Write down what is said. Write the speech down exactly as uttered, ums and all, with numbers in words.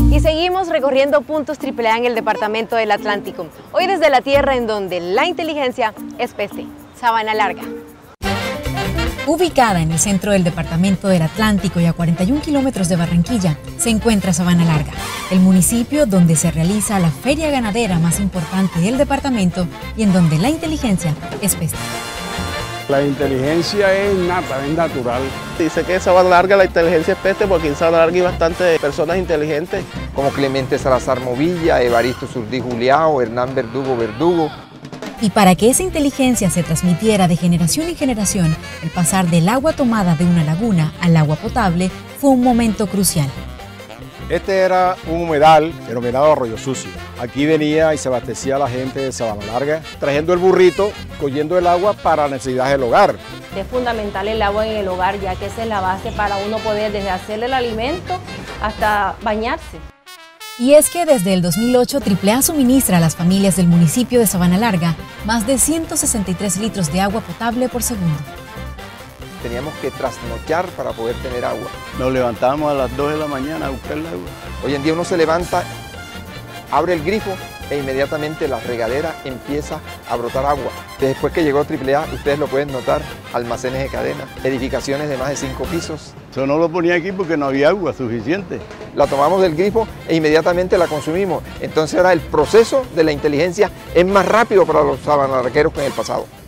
Y seguimos recorriendo puntos triple A en el departamento del Atlántico. Hoy desde la tierra en donde la inteligencia es peste, Sabana Larga. Ubicada en el centro del departamento del Atlántico y a cuarenta y un kilómetros de Barranquilla, se encuentra Sabana Larga, el municipio donde se realiza la feria ganadera más importante del departamento y en donde la inteligencia es peste. La inteligencia es nata, es natural. Dice que en Sabana Larga la inteligencia es peste porque en Sabana Larga hay bastantes personas inteligentes. Como Clemente Salazar Movilla, Evaristo Surdí Juliao, Hernán Verdugo Verdugo. Y para que esa inteligencia se transmitiera de generación en generación, el pasar del agua tomada de una laguna al agua potable fue un momento crucial. Este era un humedal denominado Arroyo Sucio. Aquí venía y se abastecía la gente de Sabana Larga, trayendo el burrito, cogiendo el agua para necesidades del hogar. Es fundamental el agua en el hogar, ya que esa es la base para uno poder desde hacerle el alimento hasta bañarse. Y es que desde el dos mil ocho triple A suministra a las familias del municipio de Sabana Larga más de ciento sesenta y tres litros de agua potable por segundo. Teníamos que trasnochar para poder tener agua. Nos levantamos a las dos de la mañana a buscar el agua. Hoy en día uno se levanta, abre el grifo e inmediatamente la regadera empieza a brotar agua. Después que llegó triple A, ustedes lo pueden notar, almacenes de cadena, edificaciones de más de cinco pisos. Yo no lo ponía aquí porque no había agua suficiente. La tomamos del grifo e inmediatamente la consumimos. Entonces ahora el proceso de la inteligencia es más rápido para los sabanalargueros que en el pasado.